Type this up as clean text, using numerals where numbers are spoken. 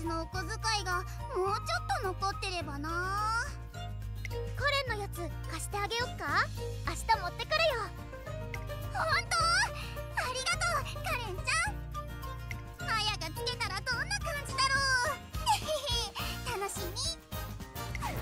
のお小遣いがもうちょっと残ってればな。 コレンのやつ貸してあげよっか。明日持ってくるよ。